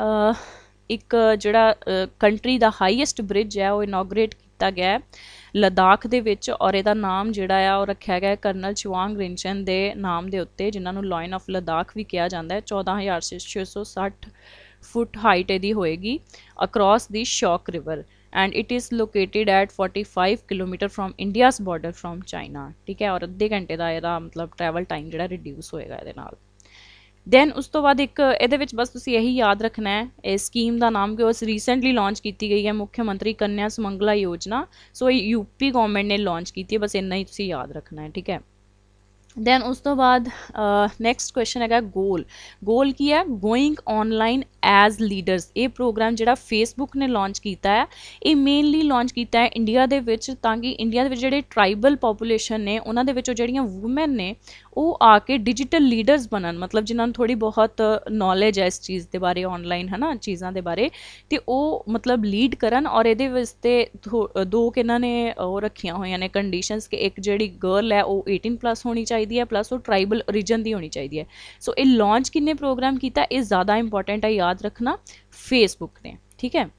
ਇੱਕ ਜਿਹੜਾ ਕੰਟਰੀ ਦਾ ਹਾਈਐਸਟ ਬ੍ਰਿਜ ਹੈ ਉਹ ਇਨੋਗਰੇਟ ਕੀਤਾ ਗਿਆ ਹੈ ਲਦਾਖ ਦੇ ਵਿੱਚ ਔਰ ਇਹਦਾ ਨਾਮ ਜਿਹੜਾ ਆ ਉਹ ਰੱਖਿਆ ਗਿਆ ਕਰਨਲ ਚੁਆਂਗ ਰਿੰਚਨ ਦੇ ਨਾਮ ਦੇ ਉੱਤੇ, ਜਿਨ੍ਹਾਂ ਨੂੰ ਲਾਇਨ ਆਫ ਲਦਾਖ ਵੀ ਕਿਹਾ ਜਾਂਦਾ ਹੈ। 14,660 ਫੁੱਟ ਹਾਈਟ ਇਹਦੀ ਹੋਏਗੀ across the Shyok river and it is located at 45 kilometre from India's border from China. ਠੀਕ ਹੈ, ਔਰ ਅੱਧੇ ਘੰਟੇ ਦਾ ਇਹਦਾ ਮਤਲਬ ਟਰੈਵਲ ਟਾਈਮ ਜਿਹੜਾ ਰਿਡਿਊਸ ਹੋਏਗਾ ਇਹਦੇ ਨਾਲ। ਦੈਨ ਉਸ ਤੋਂ ਬਾਅਦ ਇੱਕ ਇਹਦੇ ਵਿੱਚ ਬਸ ਤੁਸੀਂ ਇਹੀ ਯਾਦ ਰੱਖਣਾ ਹੈ ਇਸ ਸਕੀਮ ਦਾ ਨਾਮ ਕਿ ਉਸ ਰੀਸੈਂਟਲੀ ਲਾਂਚ ਕੀਤੀ ਗਈ ਹੈ ਮੁੱਖ ਮੰਤਰੀ ਕੰਨਿਆ ਸੁਮੰਗਲਾ ਯੋਜਨਾ। ਸੋ ਇਹ ਯੂਪੀ ਗਵਰਨਮੈਂਟ ਨੇ ਲਾਂਚ ਕੀਤੀ ਹੈ, ਬਸ ਇੰਨਾ ਹੀ ਤੁਸੀਂ ਯਾਦ ਰੱਖਣਾ ਹੈ। ਠੀਕ ਹੈ। ਦੈਨ ਉਸ ਤੋਂ ਬਾਅਦ ਨੈਕਸਟ ਕੁਐਸਚਨ ਹੈਗਾ ਗੋਲ। ਗੋਲ ਕੀ ਹੈ? Going online as leaders. ਇਹ ਪ੍ਰੋਗਰਾਮ ਜਿਹੜਾ ਫੇਸਬੁੱਕ ਨੇ ਲਾਂਚ ਕੀਤਾ ਹੈ ਇਹ ਮੇਨਲੀ ਲਾਂਚ ਕੀਤਾ ਹੈ ਇੰਡੀਆ ਦੇ ਵਿੱਚ ਤਾਂ ਕਿ ਇੰਡੀਆ ਦੇ ਵਿੱਚ ਜਿਹੜੇ ਟਰਾਈਬਲ ਪੋਪੂਲੇਸ਼ਨ ਨੇ ਉਹਨਾਂ ਦੇ ਵਿੱਚੋਂ ਜਿਹੜੀਆਂ ਵੂਮੈਨ ਨੇ ਉਹ ਆ ਕੇ ਡਿਜੀਟਲ ਲੀਡਰਸ ਬਣਨ, ਮਤਲਬ ਜਿਨ੍ਹਾਂ ਨੂੰ ਥੋੜ੍ਹੀ ਬਹੁਤ ਨੌਲੇਜ ਹੈ ਇਸ ਚੀਜ਼ ਦੇ ਬਾਰੇ ਆਨਲਾਈਨ ਹੈ ਨਾ ਚੀਜ਼ਾਂ ਦੇ ਬਾਰੇ, ਅਤੇ ਉਹ ਮਤਲਬ ਲੀਡ ਕਰਨ। ਔਰ ਇਹਦੇ ਵਾਸਤੇ ਦੋ ਇਹਨਾਂ ਨੇ ਉਹ ਰੱਖੀਆਂ ਹੋਈਆਂ ਨੇ ਕੰਡੀਸ਼ਨਸ ਕਿ ਇੱਕ ਜਿਹੜੀ ਗਰਲ ਹੈ ਉਹ 18+ ਹੋਣੀ ਚਾਹੀਦੀ ਹੈ ਪਲੱਸ ਉਹ ਟਰਾਈਬਲ ਰੀਜਨ ਦੀ ਹੋਣੀ ਚਾਹੀਦੀ ਹੈ। ਸੋ ਇਹ ਲਾਂਚ ਕਿੰਨੇ ਪ੍ਰੋਗਰਾਮ ਕੀਤਾ ਇਹ ਜ਼ਿਆਦਾ ਇੰਪੋਰਟੈਂਟ ਹੈ ਯਾਦ ਰੱਖਣਾ, ਫੇਸਬੁੱਕ ਨੇ। ਠੀਕ ਹੈ।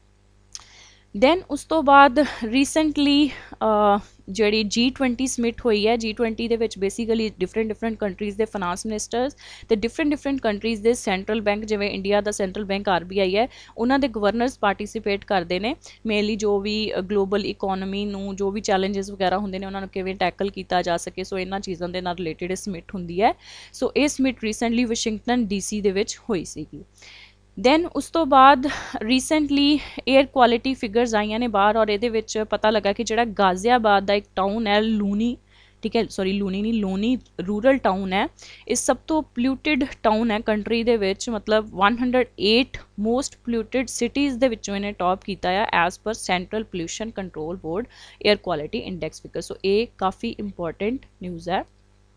ਦੈਨ ਉਸ ਤੋਂ ਬਾਅਦ ਰੀਸੈਂਟਲੀ ਜਿਹੜੀ G20 ਸਮਿਟ ਹੋਈ ਹੈ, G20 ਦੇ ਵਿੱਚ ਬੇਸਿਕਲੀ ਡਿਫਰੈਂਟ ਕੰਟਰੀਜ਼ ਦੇ ਫਾਈਨਾਂਸ ਮਿਨਿਸਟਰਸ ਅਤੇ ਡਿਫਰੈਂਟ ਕੰਟਰੀਜ਼ ਦੇ ਸੈਂਟਰਲ ਬੈਂਕ, ਜਿਵੇਂ ਇੰਡੀਆ ਦਾ ਸੈਂਟਰਲ ਬੈਂਕ RBI ਹੈ, ਉਹਨਾਂ ਦੇ ਗਵਰਨਰਸ ਪਾਰਟੀਸਿਪੇਟ ਕਰਦੇ ਨੇ। ਮੇਨਲੀ ਜੋ ਵੀ ਗਲੋਬਲ ਇਕੋਨਮੀ ਨੂੰ ਜੋ ਵੀ ਚੈਲੰਜਸ ਵਗੈਰਾ ਹੁੰਦੇ ਨੇ ਉਹਨਾਂ ਨੂੰ ਕਿਵੇਂ ਟੈਕਲ ਕੀਤਾ ਜਾ ਸਕੇ, ਸੋ ਇਹਨਾਂ ਚੀਜ਼ਾਂ ਦੇ ਨਾਲ ਰਿਲੇਟਿਡ ਇਹ ਸਮਿਟ ਹੁੰਦੀ ਹੈ। ਸੋ ਇਹ ਸਮਿਟ ਰੀਸੈਂਟਲੀ ਵਾਸ਼ਿੰਗਟਨ DC ਦੇ ਵਿੱਚ ਹੋਈ ਸੀਗੀ। ਦੈਨ ਉਸ ਤੋਂ ਬਾਅਦ ਰੀਸੈਂਟਲੀ ਏਅਰ ਕੁਆਲਿਟੀ ਫਿਗਰਸ ਆਈਆਂ ਨੇ ਬਾਹਰ ਔਰ ਇਹਦੇ ਵਿੱਚ ਪਤਾ ਲੱਗਾ ਕਿ ਜਿਹੜਾ ਗਾਜ਼ੀਆਬਾਦ ਦਾ ਇੱਕ ਟਾਊਨ ਹੈ ਲੂਨੀ, ਠੀਕ ਹੈ, ਸੌਰੀ ਲੂਨੀ ਨਹੀਂ ਲੋਨੀ ਰੂਰਲ ਟਾਊਨ ਹੈ, ਇਹ ਸਭ ਤੋਂ ਪੋਲਿਊਟਿਡ ਟਾਊਨ ਹੈ ਕੰਟਰੀ ਦੇ ਵਿੱਚ, ਮਤਲਬ 108 ਮੋਸਟ ਪੋਲਿਊਟਿਡ ਸਿਟੀਜ਼ ਦੇ ਵਿੱਚੋਂ ਇਹਨੇ ਟੌਪ ਕੀਤਾ ਆ as per central pollution control board air quality index figure. So ਇਹ ਕਾਫੀ ਇੰਪੋਰਟੈਂਟ ਨਿਊਜ਼ ਹੈ।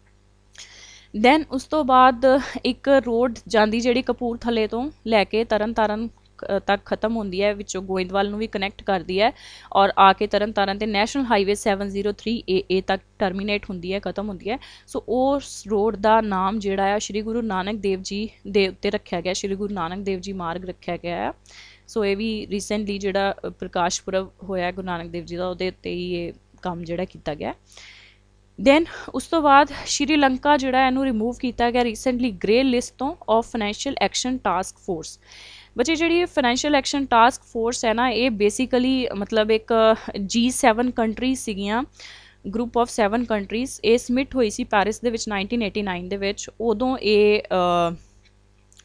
ਦੈਨ ਉਸ ਤੋਂ ਬਾਅਦ ਇੱਕ ਰੋਡ ਜਾਂਦੀ ਜਿਹੜੀ ਕਪੂਰਥਲੇ ਤੋਂ ਲੈ ਕੇ ਤਰਨਤਾਰਨ ਤੱਕ ਖਤਮ ਹੁੰਦੀ ਹੈ, ਵਿੱਚੋਂ ਗੋਇੰਦਵਾਲ ਨੂੰ ਵੀ ਕਨੈਕਟ ਕਰਦੀ ਹੈ ਔਰ ਆ ਕੇ ਤਰਨਤਾਰਨ ਤੇ ਨੈਸ਼ਨਲ ਹਾਈਵੇ 703 AA ਤੱਕ ਟਰਮੀਨੇਟ ਹੁੰਦੀ ਹੈ, ਖਤਮ ਹੁੰਦੀ ਹੈ। ਸੋ ਉਸ ਰੋਡ ਦਾ ਨਾਮ ਜਿਹੜਾ ਆ ਸ਼੍ਰੀ ਗੁਰੂ ਨਾਨਕ ਦੇਵ ਜੀ ਦੇ ਉੱਤੇ ਰੱਖਿਆ ਗਿਆ, ਸ਼੍ਰੀ ਗੁਰੂ ਨਾਨਕ ਦੇਵ ਜੀ ਮਾਰਗ ਰੱਖਿਆ ਗਿਆ ਹੈ। ਸੋ ਇਹ ਵੀ ਰੀਸੈਂਟਲੀ ਜਿਹੜਾ ਪ੍ਰਕਾਸ਼ ਪੁਰਬ ਹੋਇਆ ਗੁਰੂ ਨਾਨਕ ਦੇਵ ਜੀ ਦਾ ਉਹਦੇ ਉੱਤੇ ਹੀ ਇਹ ਕੰਮ ਜਿਹੜਾ ਕੀਤਾ ਗਿਆ। ਦੈਨ ਉਸ ਤੋਂ ਬਾਅਦ ਸ਼੍ਰੀਲੰਕਾ ਜਿਹੜਾ ਇਹਨੂੰ ਰਿਮੂਵ ਕੀਤਾ ਗਿਆ ਰੀਸੈਂਟਲੀ ਗ੍ਰੇ ਲਿਸਟ ਤੋਂ of financial action task force. ਬੱਚੇ ਜਿਹੜੀ ਫਾਈਨੈਂਸ਼ੀਅਲ ਐਕਸ਼ਨ ਟਾਸਕ ਫੋਰਸ ਹੈ ਨਾ ਇਹ ਬੇਸਿਕਲੀ ਮਤਲਬ ਇੱਕ G7 ਕੰਟਰੀਜ਼ ਸੀਗੀਆਂ, ਗਰੁੱਪ ਆਫ 7 ਕੰਟਰੀਜ਼। ਇਹ ਸਮਿਟ ਹੋਈ ਸੀ ਪੈਰਿਸ ਦੇ ਵਿੱਚ 1989 ਦੇ ਵਿੱਚ। ਉਦੋਂ ਇਹ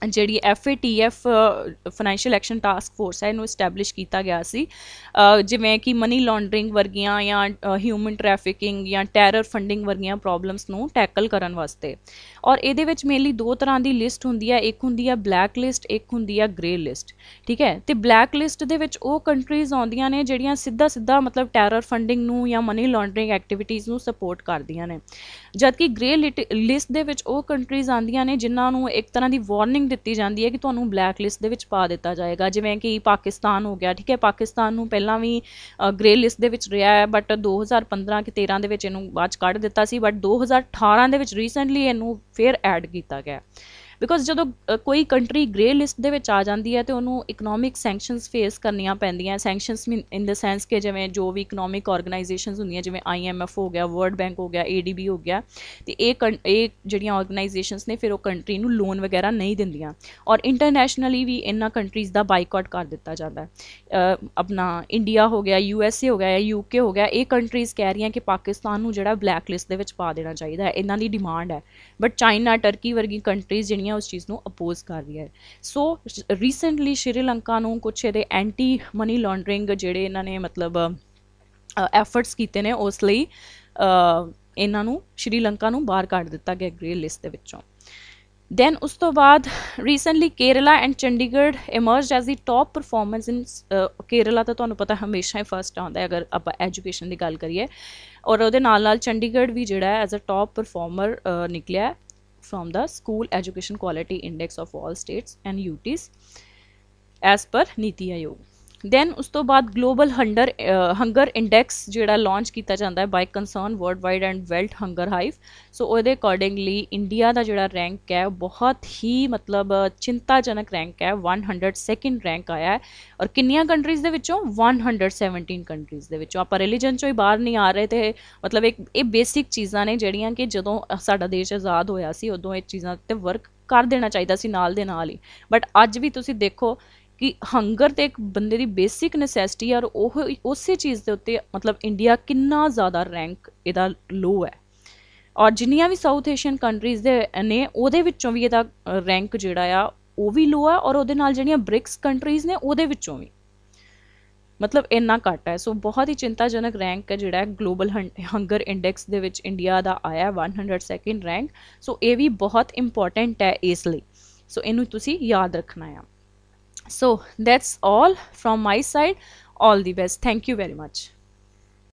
ਜਿਹੜੀ FATF financial action task force ਹੈ ਇਹਨੂੰ ਇਸਟੈਬਲਿਸ਼ ਕੀਤਾ ਗਿਆ ਸੀ, ਜਿਵੇਂ ਕਿ ਮਨੀ ਲਾਂਡਰਿੰਗ ਵਰਗੀਆਂ ਜਾਂ ਹਿਊਮਨ ਟਰੈਫਿਕਿੰਗ ਜਾਂ ਟੈਰਰ ਫੰਡਿੰਗ ਵਰਗੀਆਂ ਪ੍ਰੋਬਲਮਸ ਨੂੰ ਟੈਕਲ ਕਰਨ ਵਾਸਤੇ। ਔਰ ਇਹਦੇ ਵਿੱਚ ਮੇਨਲੀ ਦੋ ਤਰ੍ਹਾਂ ਦੀ ਲਿਸਟ ਹੁੰਦੀ ਹੈ, ਇੱਕ ਹੁੰਦੀ ਹੈ ਬਲੈਕ ਲਿਸਟ, ਇੱਕ ਹੁੰਦੀ ਹੈ ਗ੍ਰੇ ਲਿਸਟ, ਠੀਕ ਹੈ। ਤੇ ਬਲੈਕ ਲਿਸਟ ਦੇ ਵਿੱਚ ਉਹ ਕੰਟਰੀਜ਼ ਆਉਂਦੀਆਂ ਨੇ ਜਿਹੜੀਆਂ ਸਿੱਧਾ ਮਤਲਬ ਟੈਰਰ ਫੰਡਿੰਗ ਨੂੰ ਜਾਂ ਮਨੀ ਲਾਂਡਰਿੰਗ ਐਕਟੀਵਿਟੀਜ਼ ਨੂੰ ਸਪੋਰਟ ਕਰਦੀਆਂ ਨੇ, ਜਦਕਿ ਗ੍ਰੇ ਲਿਸਟ ਦੇ ਵਿੱਚ ਉਹ ਕੰਟਰੀਜ਼ ਆਉਂਦੀਆਂ ਨੇ ਜਿਨ੍ਹਾਂ ਨੂੰ ਇੱਕ ਤਰ੍ਹਾਂ ਦੀ ਵਾਰਨਿੰਗ ਦਿੱਤੀ ਜਾਂਦੀ ਹੈ ਕਿ ਤੁਹਾਨੂੰ ਬਲੈਕ ਲਿਸਟ ਦੇ ਵਿੱਚ ਪਾ ਦਿੱਤਾ ਜਾਏਗਾ, ਜਿਵੇਂ ਕਿ ਪਾਕਿਸਤਾਨ ਹੋ ਗਿਆ, ਠੀਕ ਹੈ। ਪਾਕਿਸਤਾਨ ਨੂੰ ਪਹਿਲਾਂ ਵੀ ਗ੍ਰੇ ਲਿਸਟ ਦੇ ਵਿੱਚ ਰਿਹਾ ਹੈ, ਬਟ 2015 ਕਿ 13 ਦੇ ਵਿੱਚ ਇਹਨੂੰ ਬਾਅਦ 'ਚ ਕੱਢ ਦਿੱਤਾ ਸੀ, ਬਟ 2018 ਦੇ ਵਿੱਚ ਰੀਸੈਂਟਲੀ ਇਹਨੂੰ ਫਿਰ ਐਡ ਕੀਤਾ ਗਿਆ। ਬਿਕੋਜ਼ ਜਦੋਂ ਕੋਈ ਕੰਟਰੀ ਗ੍ਰੇ ਲਿਸਟ ਦੇ ਵਿੱਚ ਆ ਜਾਂਦੀ ਹੈ ਤਾਂ ਉਹਨੂੰ ਇਕਨੋਮਿਕ ਸੈਂਕਸ਼ਨਸ ਫੇਸ ਕਰਨੀਆਂ ਪੈਂਦੀਆਂ। ਸੈਂਕਸ਼ਨਸ ਇਨ ਦ ਸੈਂਸ ਕਿ ਜਿਵੇਂ ਜੋ ਵੀ ਇਕਨੋਮਿਕ ਆਰਗੇਨਾਈਜੇਸ਼ਨਸ ਹੁੰਦੀਆਂ, ਜਿਵੇਂ IMF ਹੋ ਗਿਆ, ਵਰਲਡ ਬੈਂਕ ਹੋ ਗਿਆ, ADB ਹੋ ਗਿਆ, ਤੇ ਇਹ ਜਿਹੜੀਆਂ ਆਰਗੇਨਾਈਜੇਸ਼ਨਸ ਨੇ ਫਿਰ ਉਹ ਕੰਟਰੀ ਨੂੰ ਲੋਨ ਵਗੈਰਾ ਨਹੀਂ ਦਿੰਦੀਆਂ, ਔਰ ਇੰਟਰਨੈਸ਼ਨਲੀ ਵੀ ਇਹਨਾਂ ਕੰਟਰੀਜ਼ ਦਾ ਬਾਈਕਾਟ ਕਰ ਦਿੱਤਾ ਜਾਂਦਾ। ਆਪਣਾ ਇੰਡੀਆ ਹੋ ਗਿਆ, USA ਹੋ ਗਿਆ, ਜਾਂ UK ਹੋ ਗਿਆ, ਇਹ ਕੰਟਰੀਜ਼ ਕਹਿ ਰਹੀਆਂ ਕਿ ਪਾਕਿਸਤਾਨ ਨੂੰ ਜਿਹੜਾ ਬਲੈਕ ਲਿਸਟ ਦੇ ਵਿੱਚ ਪਾ ਦੇਣਾ ਚਾਹੀਦਾ ਹੈ, ਇਹਨਾਂ ਦੀ ਡਿਮਾਂਡ ਹੈ। ਬਟ ਚਾਈਨਾ, ਟਰਕੀ ਵਰਗੀ ਕੰਟਰੀਜ਼ ਜਿਹੜੀਆਂ ਉਸ ਚੀਜ਼ ਨੂੰ ਅਪੋਜ਼ ਕਰ ਰਹੀ ਹੈ। ਸੋ ਰੀਸੈਂਟਲੀ ਸ਼੍ਰੀਲੰਕਾ ਨੂੰ ਕੁਛ ਇਹਦੇ ਐਂਟੀ ਮਨੀ ਲਾਂਡਰਿੰਗ ਜਿਹੜੇ ਇਹਨਾਂ ਨੇ ਮਤਲਬ ਐਫਰਟਸ ਕੀਤੇ ਨੇ, ਉਸ ਲਈ ਇਹਨਾਂ ਨੂੰ ਸ਼੍ਰੀਲੰਕਾ ਨੂੰ ਬਾਹਰ ਕੱਢ ਦਿੱਤਾ ਗਿਆ ਗ੍ਰੇ ਲਿਸਟ ਦੇ ਵਿੱਚੋਂ। ਦੈਨ ਉਸ ਤੋਂ ਬਾਅਦ recently Kerala and Chandigarh emerged as the top performance in Kerala ਤਾਂ ਤੁਹਾਨੂੰ ਪਤਾ ਹਮੇਸ਼ਾ ਹੀ ਫਸਟ ਆਉਂਦਾ ਹੈ ਅਗਰ ਆਪਾਂ ਐਜੂਕੇਸ਼ਨ ਦੀ ਗੱਲ ਕਰੀਏ, ਔਰ ਉਹਦੇ ਨਾਲ ਚੰਡੀਗੜ੍ਹ ਵੀ ਜਿਹੜਾ ਐਜ਼ ਅ ਟੌਪ ਪਰਫਾਰਮਰ ਨਿਕਲਿਆ from the School Education Quality Index of all states and UTs as per Niti Aayog। Then ਉਸ ਤੋਂ ਬਾਅਦ ਗਲੋਬਲ ਹੰਗਰ ਇੰਡੈਕਸ ਜਿਹੜਾ ਲਾਂਚ ਕੀਤਾ ਜਾਂਦਾ ਹੈ by concern worldwide and Welthungerhilfe. So ਉਹਦੇ accordingly India ਦਾ ਜਿਹੜਾ rank ਹੈ ਬਹੁਤ ਹੀ ਮਤਲਬ ਚਿੰਤਾਜਨਕ ਰੈਂਕ ਹੈ, 102nd ਰੈਂਕ ਆਇਆ ਹੈ, ਔਰ ਕਿੰਨੀਆਂ ਕੰਟਰੀਜ਼ ਦੇ ਵਿੱਚੋਂ 117 ਕੰਟਰੀਜ਼ ਦੇ ਵਿੱਚੋਂ। ਆਪਾਂ ਰਿਲੀਜਨ ਚੋਂ ਹੀ ਬਾਹਰ ਨਹੀਂ ਆ ਰਹੇ, ਤੇ ਮਤਲਬ ਇਹ ਬੇਸਿਕ ਚੀਜ਼ਾਂ ਨੇ ਜਿਹੜੀਆਂ ਕਿ ਜਦੋਂ ਸਾਡਾ ਦੇਸ਼ ਆਜ਼ਾਦ ਹੋਇਆ ਸੀ ਉਦੋਂ ਇਹ ਚੀਜ਼ਾਂ 'ਤੇ ਵਰਕ ਕਰ ਦੇਣਾ ਚਾਹੀਦਾ ਸੀ ਨਾਲ ਦੇ ਨਾਲ ਹੀ। ਬਟ ਅੱਜ ਵੀ ਤੁਸੀਂ ਦੇਖੋ ਕਿ ਹੰਗਰ ਤੇ ਇੱਕ ਬੰਦੇ ਦੀ ਬੇਸਿਕ ਨੈਸੈਸਿਟੀ ਆ, ਔਰ ਉਹ ਉਸੇ ਚੀਜ਼ ਦੇ ਉੱਤੇ ਮਤਲਬ ਇੰਡੀਆ ਕਿੰਨਾ ਜ਼ਿਆਦਾ ਰੈਂਕ ਇਹਦਾ ਲੋ ਹੈ। ਔਰ ਜਿੰਨੀਆਂ ਵੀ ਸਾਊਥ ਏਸ਼ੀਅਨ ਕੰਟਰੀਜ਼ ਦੇ ਨੇ ਉਹਦੇ ਵਿੱਚੋਂ ਵੀ ਇਹਦਾ ਰੈਂਕ ਜਿਹੜਾ ਆ ਉਹ ਵੀ ਲੋ ਹੈ, ਔਰ ਉਹਦੇ ਨਾਲ ਜਿਹੜੀਆਂ ਬ੍ਰਿਕਸ ਕੰਟਰੀਜ਼ ਨੇ ਉਹਦੇ ਵਿੱਚੋਂ ਵੀ ਮਤਲਬ ਇੰਨਾ ਘੱਟ ਹੈ। ਸੋ ਬਹੁਤ ਹੀ ਚਿੰਤਾਜਨਕ ਰੈਂਕ ਹੈ ਜਿਹੜਾ ਗਲੋਬਲ ਹੰਗਰ ਇੰਡੈਕਸ ਦੇ ਵਿੱਚ ਇੰਡੀਆ ਦਾ ਆਇਆ 102nd ਰੈਂਕ। ਸੋ ਇਹ ਵੀ ਬਹੁਤ ਇੰਪੋਰਟੈਂਟ ਹੈ ਇਸ ਲਈ, ਸੋ ਇਹਨੂੰ ਤੁਸੀਂ ਯਾਦ ਰੱਖਣਾ ਆ। So that's all from my side. All the best. Thank you very much.